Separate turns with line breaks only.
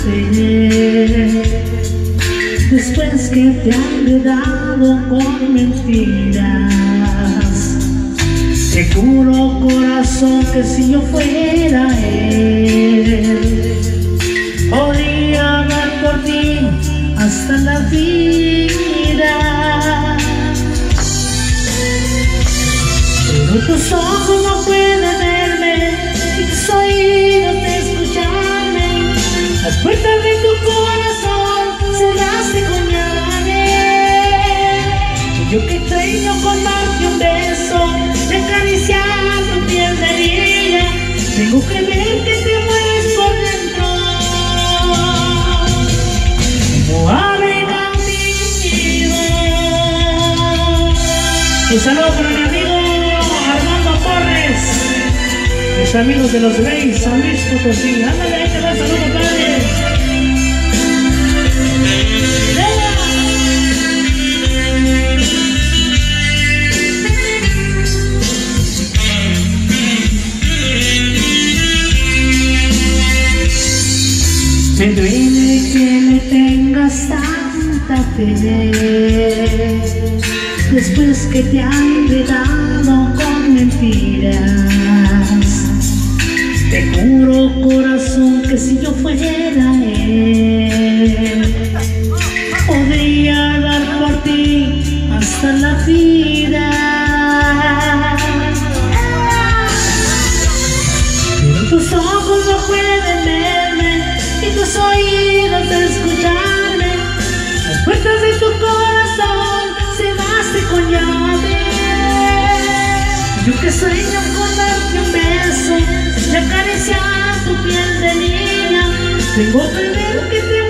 después que te han enredado con mentiras. Te juro, corazón, que si yo fuera él, podría dar por ti hasta la vida. Pero tus ojos no pueden verme y tus oídos de escucharme. Las puertas de tu corazón cerraste con llave. Y yo que extraño con darte un beso, de acariciar tu piel de niña, tengo que ver que te mueres por dentro. Como ave cautiva. Un saludo para mi amigo Armando Torres, mis amigos de los Reyes, San Luis Potosí. Ándale, ahí te va, saludo, padre. Me duele que me tengas tanta fe, después que te han enredado con mentiras. Te juro, corazón, que si yo fuera él, podría dar por ti hasta la vida. Pero tus ojos no pueden verme y tus oídos de escucharme. Las puertas de tu corazón cerraste con llave. Yo que sueño con darte un beso y acariciar tu piel de niña, tengo que ver que te